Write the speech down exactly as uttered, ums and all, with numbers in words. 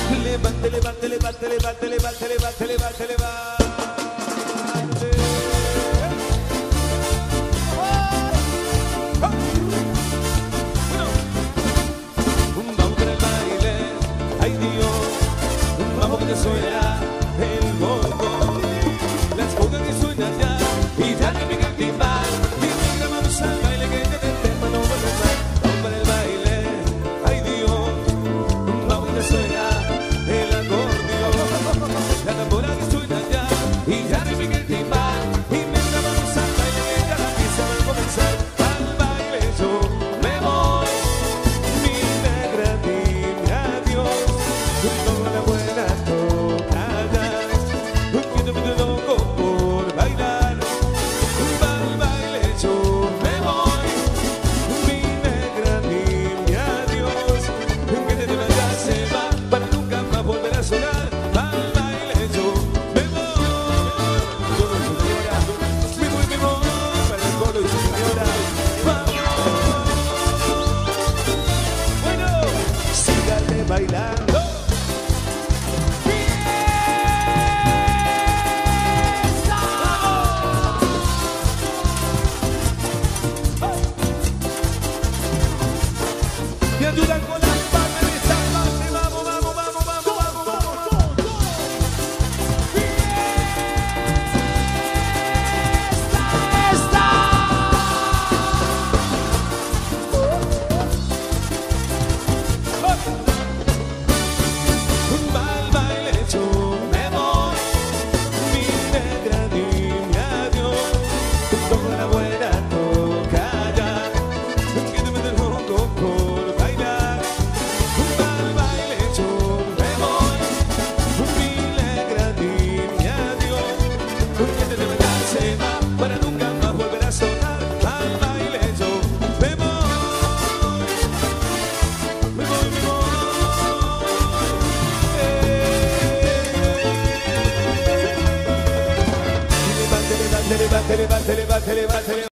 Levante, levante, levante, levante, levante, levante, levante, levante. Vamos con el baile, ay Dios, vamos que te suena el bongo. Las congas que suenan ya, y ya que pica el timbal, y migra vamos al baile que ya te tema no vuelve más. Vamos con el baile, ay Dios, vamos que te suena el acordeón. La tambora que suena ya, y ya que pica el timbal, y migra vamos al baile que ya la fiesta va a comenzar. Al baile yo me voy, mi negra dime adiós, toda la buena toca ya, que no me loco por bailar. Al baile yo me voy, mi negra dime adiós, que te vayas se va para nunca más volver a sonar. Al baile yo me voy, todo su señora, me voy, me voy, para el coro y su señora. Vamos, bueno, sígale bailando. Me ayudan con las palmas de esta noche. Vamos, vamos, vamos, vamos, vamos, vamos, vamos. Al baile yo me voy, mi negra dime adiós, toda la buena toca ya, que no me den loco por bailar. Al baile yo me voy, mi negra dime adiós, que te vayas se va para nunca más volver a sonar. Al baile yo me voy, me voy, me voy. Levante, levante, levante, levante, levante, levante.